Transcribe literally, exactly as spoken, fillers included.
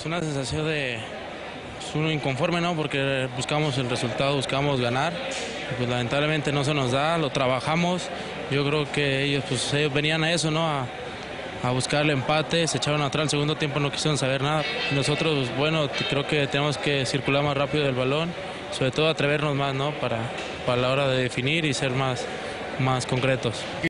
Es una sensación de pues, uno inconforme, ¿no? Porque buscamos el resultado, buscamos ganar. Y pues lamentablemente no se nos da, lo trabajamos. Yo creo que ellos, pues, ellos venían a eso, ¿no? A, a buscar el empate, se echaron atrás, el segundo tiempo no quisieron saber nada. Nosotros, pues, bueno, creo que tenemos que circular más rápido el balón, sobre todo atrevernos más, ¿no? Para, para la hora de definir y ser más, más concretos.